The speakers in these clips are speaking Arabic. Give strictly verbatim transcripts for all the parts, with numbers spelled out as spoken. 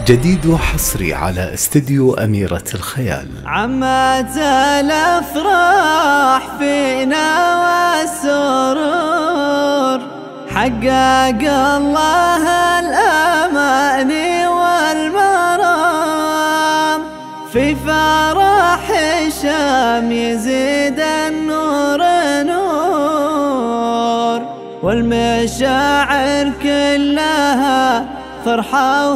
جديد وحصري على استديو أميرة الخيال. عمت الأفراح فينا والسرور، حقق الله الأماني والمرام، في فرح الشام يزيد النور نور، والمشاعر كلها فرحة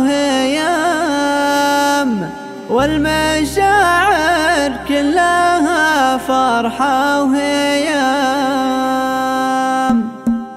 وهيام، والمشاعر كلها فرحة وهيام.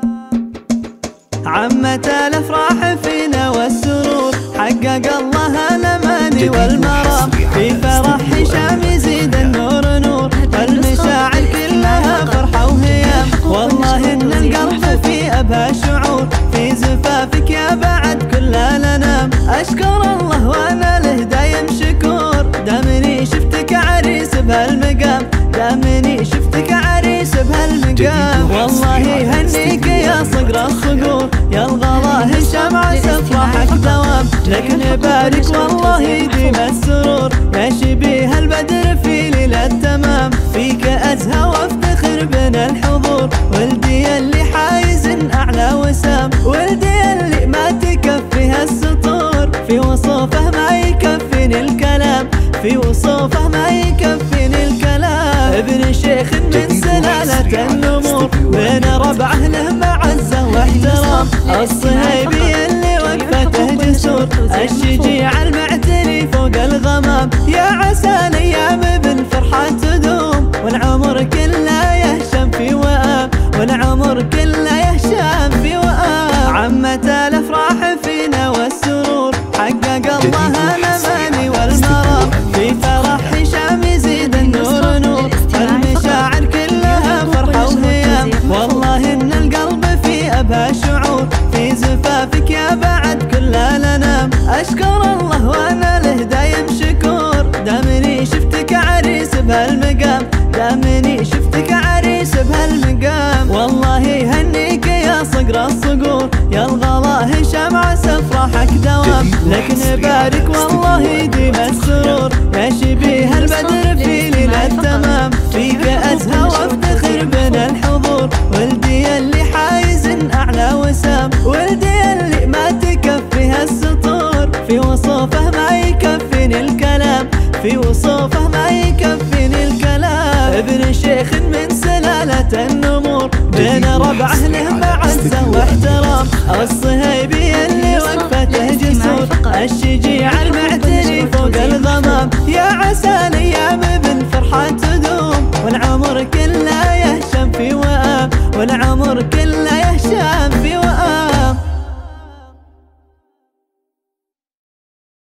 عمت الأفراح فينا والسرور، حقق الله الأماني والمرام، في فرح هشام يزيد النور نور، والمشاعر كلها فرحة وهيام. والله إن القلب في أبهى الشعور، في زفافك يا بعد كل الأنام. أشكر الله وأنا له دايم شكور، دامني شفتك عريس بهالمقام، دامني شفتك عريس بهالمقام. والله يهنيك يا صقر الصقور، يا الغلا هشام عسى افراحك دوام. لك نبارك والله يديم السرور، يا شبيه البدر في ليلة التمام. فيك أزهى وافتخر بين الحضور، ولدي اللي حايز أعلى وسام، ولدي اللي ما تكفيها السطور. في وصوفه ما يكفيني الكلام، في وصوفه ما يكفيني الكلام. ابن شيخ من سلالة النمور، بين ربعه له معزة واحترام. الصهيبي اللي وقفته جسور، الشجيع المعتني فوق الغمام. يا عسى الايام بالفرحة تدوم، والعمر كله يهشم في وئام، والعمر كله يهشم في وئام. عمت الافراح فينا والسرور، حقق الله الاماني والمرام، في فرح هشام يزيد النور نور، المشاعر كلها فرحة وهيام. والله ان القلب في ابهى الشعور، في زفافك يا بعد كل الانام. اشكر الله وانا له دايم شكور، دامني شفتك عريس بهالمقام، دامني شفتك عريس بهالمقام. والله يهنيك يا صقر الصقور، يا الغلا هشام عسى افراحك دوام. لك نبارك والله يديم السرور، يا شبيه البدر في ليلة التمام. فيك أزهى وافتخر بين الحضور، ولدي اللي حايز أعلى وسام، ولدي اللي ما تكفيها السطور. في وصوفه ما يكفيني الكلام، في وصوفه ما يكفيني الكلام. ابن شيخ من سلالة النمور، بين ربعه له معزة واحترام. الصهيبي اللي وقفته جسور، الشجيع المعتني فوق الغمام. يا عسى الايام بالفرحة تدوم، والعمر كله يهشم في وئام، والعمر كله